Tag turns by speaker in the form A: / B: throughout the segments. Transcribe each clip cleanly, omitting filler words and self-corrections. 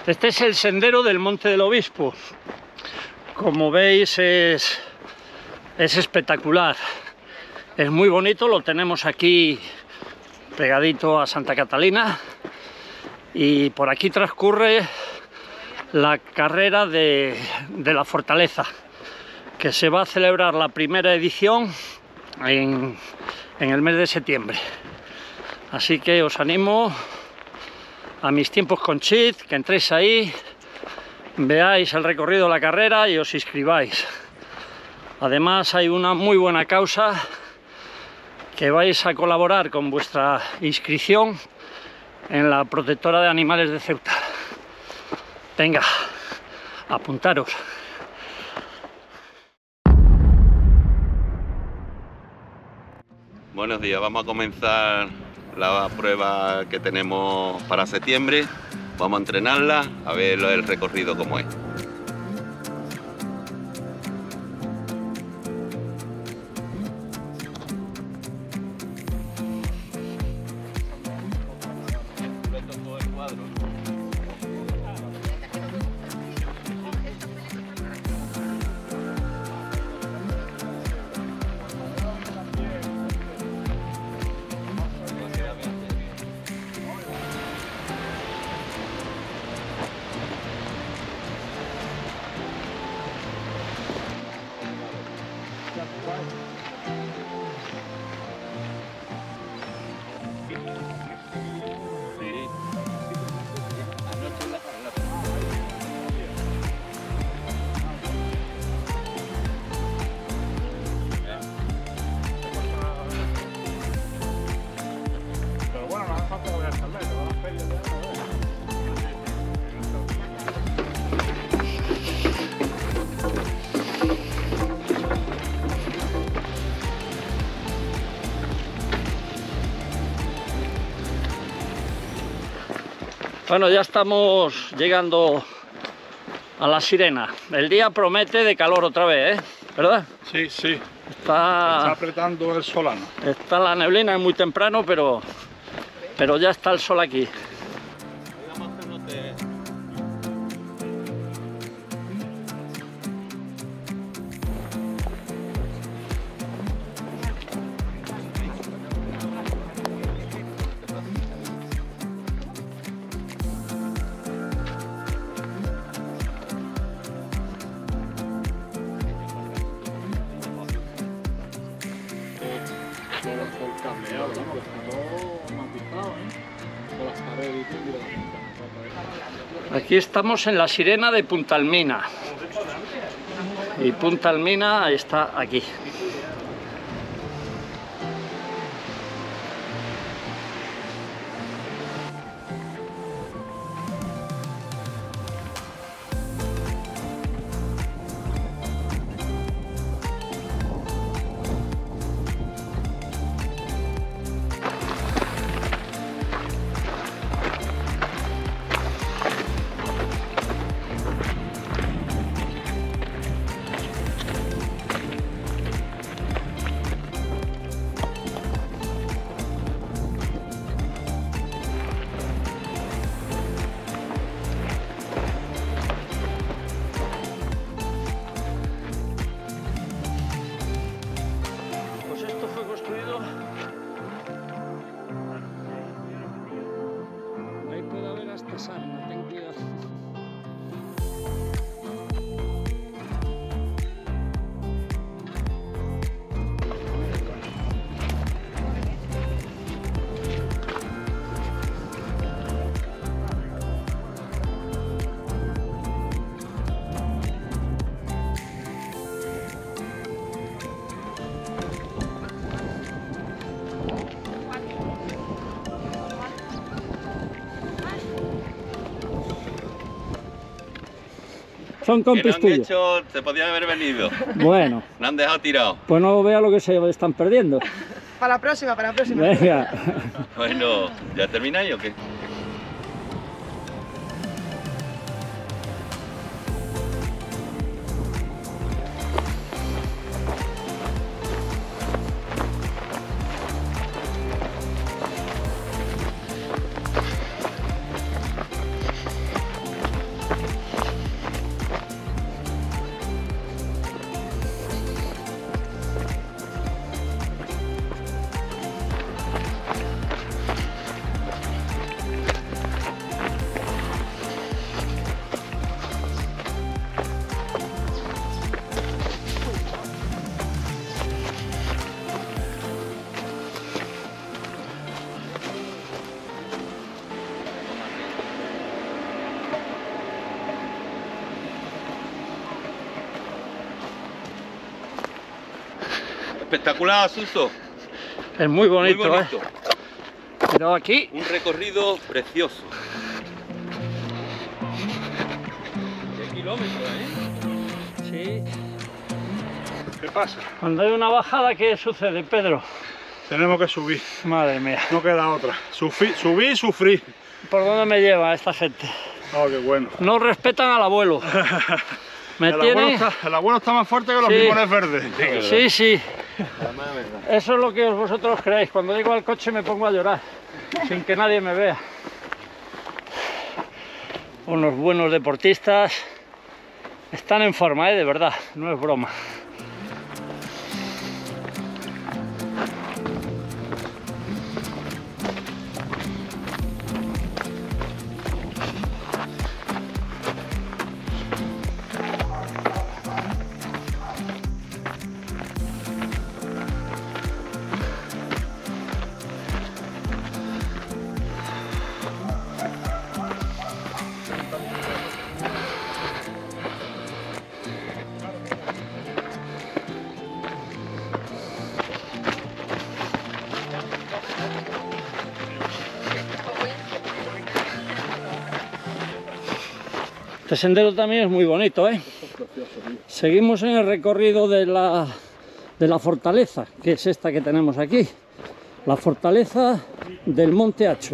A: Este es el sendero del Monte del Obispo. Como veis es espectacular. Es muy bonito, lo tenemos aquí pegadito a Santa Catalina. Y por aquí transcurre la carrera de la fortaleza, que se va a celebrar la primera edición en el mes de septiembre. Así que os animo a Mis Tiempos con Chid, que entréis ahí, veáis el recorrido de la carrera y os inscribáis. Además hay una muy buena causa, que vais a colaborar con vuestra inscripción en la Protectora de Animales de Ceuta. Venga, apuntaros.
B: Buenos días, vamos a comenzar la prueba que tenemos para septiembre. Vamos a entrenarla, a ver el recorrido cómo es.
A: Bueno, ya estamos llegando a La Sirena. El día promete de calor otra vez, ¿eh? ¿Verdad?
C: Sí, sí.
A: Está
C: apretando el solano.
A: Está la neblina, es muy temprano, pero ya está el sol aquí. Aquí estamos en La Sirena de Punta Almina. Y Punta Almina está aquí. Son compis tuyos.
B: Se podían haber venido.
A: Bueno.
B: Me han dejado tirado.
A: Pues no vea lo que se están perdiendo.
D: Para la próxima, para la próxima.
A: Venga.
B: Bueno, ¿ya termináis o qué? Espectacular, Suso.
A: Es muy bonito,
B: Muy bonito.
A: Pero aquí,
B: Un recorrido precioso. 10 kilómetros,
A: sí.
C: ¿Qué pasa?
A: Cuando hay una bajada, ¿qué sucede, Pedro?
C: Tenemos que subir,
A: Madre mía.
C: no queda otra. Subir y sufrir.
A: ¿Por dónde me lleva esta gente?
C: Oh, qué bueno.
A: No respetan al abuelo. Me
C: El
A: tiene...
C: abuelo está más fuerte que los
A: Sí.
C: limones verdes.
A: Sí, sí. Eso es lo que vosotros creéis. Cuando llego al coche me pongo a llorar, sin que nadie me vea. Unos buenos deportistas. Están en forma, de verdad, no es broma. Este sendero también es muy bonito, ¿eh? Seguimos en el recorrido de la fortaleza, que es esta que tenemos aquí. La fortaleza del Monte Acho.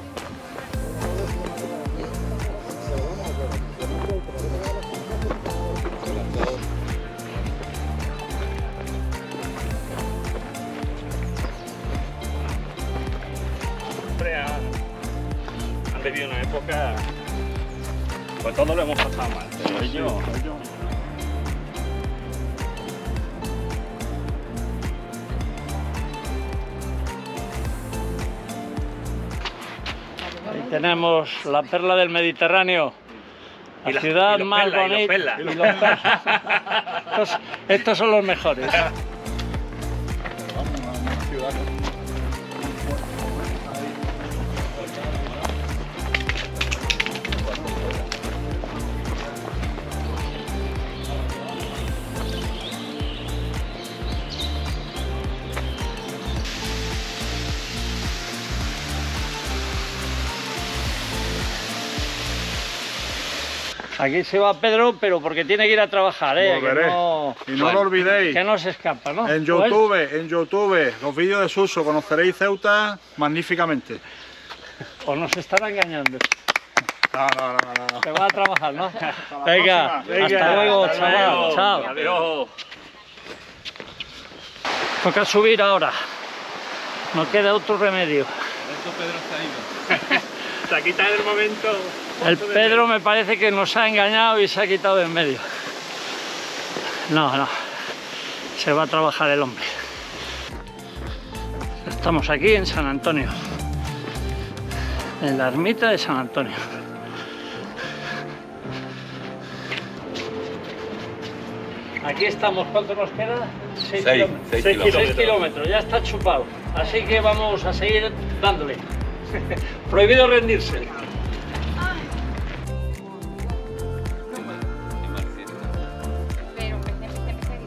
E: Siempre han vivido una época, pues todo lo hemos pasado mal, pero ellos...
A: Ahí tenemos la perla del Mediterráneo. La
E: Y la-
A: ciudad
E: y los
A: más
E: perlas, y los
A: bonita.
E: perlas.
A: Y los perlas. Estos son los mejores. Aquí se va Pedro, pero porque tiene que ir a trabajar, ¿eh?
C: Volveré.
A: Que no,
C: Y no lo olvidéis.
A: que no se escapa, ¿no?
C: En
A: Pues,
C: YouTube, los vídeos de Suso, conoceréis Ceuta magníficamente.
A: o nos están engañando.
C: No.
A: Se va a trabajar, ¿no?
C: la
A: Venga,
C: próxima.
A: hasta luego,
E: Hasta
A: chaval.
E: luego.
A: Chao.
E: Adiós.
A: Toca subir ahora. No queda otro remedio.
E: Se ha quitado en el momento...
A: El Pedro me parece que nos ha engañado y se ha quitado de en medio. No. Se va a trabajar el hombre. Estamos aquí en San Antonio. En la ermita de San Antonio. Aquí estamos, ¿cuánto nos queda? 6
B: Seis
A: kilómetros.
B: kilómetros.
A: Kilómetros, ya está chupado. Así que vamos a seguir dándole. Prohibido rendirse.
F: Pero seguido.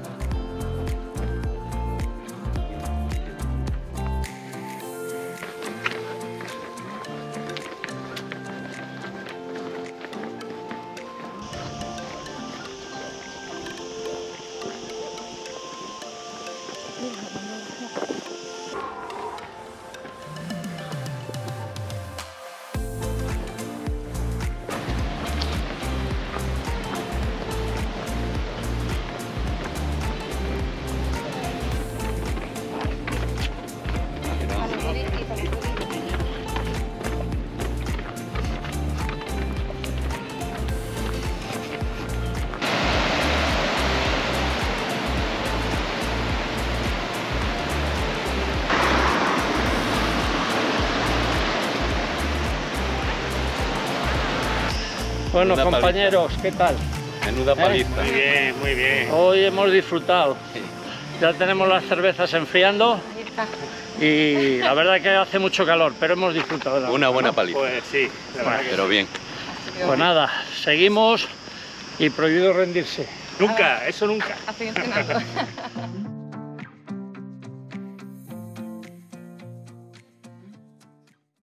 A: Bueno,
B: Menuda
A: compañeros, ¿qué tal?
B: Menuda paliza.
E: Muy bien, muy bien.
A: Hoy hemos disfrutado. Ya tenemos las cervezas enfriando
F: Ahí está.
A: y la verdad que hace mucho calor, pero hemos disfrutado. de la
B: Una buena paliza,
E: Pues sí, la verdad que
B: pero bien.
A: Pues nada, seguimos y prohibido rendirse.
E: nunca, eso nunca.
F: A seguir cenando.